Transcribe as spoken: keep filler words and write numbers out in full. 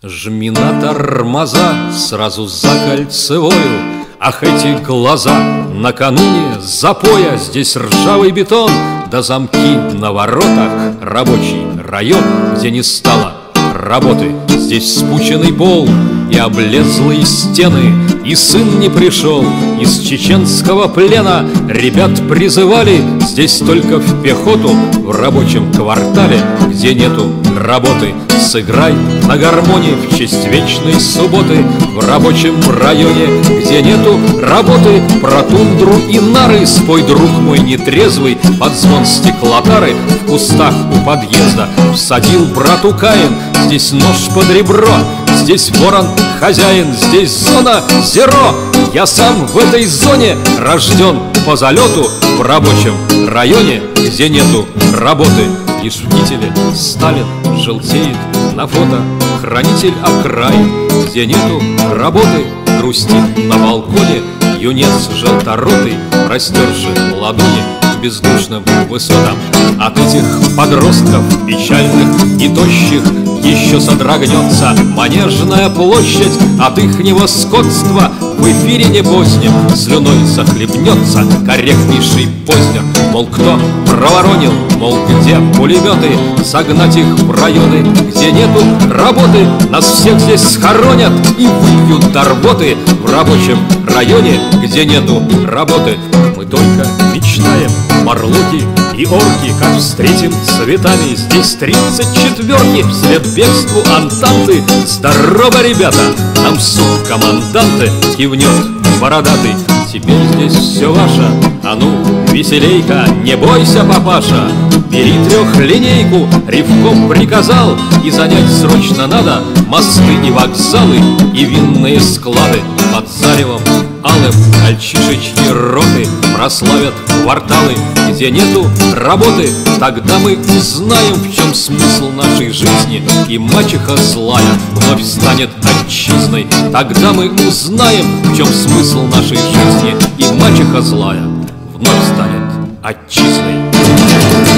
Жми на тормоза сразу за кольцевою. Ах, эти глаза накануне запоя. Здесь ржавый бетон, да замки на воротах. Рабочий район, где не стало работы. Здесь спученный пол и облезлые стены. И сын не пришел из чеченского плена. Ребят призывали здесь только в пехоту. В рабочем квартале, где нету работы, сыграй на гармонии в честь вечной субботы. В рабочем районе, где нету работы, про тундру и нары спой, друг мой нетрезвый, под звон стеклотары. В кустах у подъезда всадил брату Каин. Здесь нож под ребро, здесь ворон хозяин, здесь зона зеро. Я сам в этой зоне рожден по залету. В рабочем районе, где нету работы, лишь в кителе Сталин желтеет на фото. Хранитель окраин, где нету работы, грустит на балконе юнец желторотый, простерши ладони к бездушным высотам. От этих подростков печальных и тощих еще содрогнется манежная площадь. От ихнего скотства в эфире не позднем слюной захлебнется корректнейший Познер. Мол, кто проворонил, мол, где пулеметы, согнать их в районы, где нету работы. Нас всех здесь схоронят и выбьют до рвоты. В рабочем районе, где нету работы, мы только мечтаем, марлоки и орки, как встретим цветами здесь тридцать четверки. Вслед бегству Антанты здорово, ребята, нам суд команданты кивнет бородатый. Теперь здесь все ваше, а ну, веселейка, не бойся, папаша. Бери трехлинейку, ревком приказал, и занять срочно надо мосты и вокзалы и винные склады. Под заревом алым мальчишечьи роты прославят кварталы, где нету работы. Тогда мы узнаем, в чем смысл нашей жизни, и мачеха злая вновь станет отчизной. Тогда мы узнаем, в чем смысл нашей жизни, и мачеха злая вновь станет отчизной.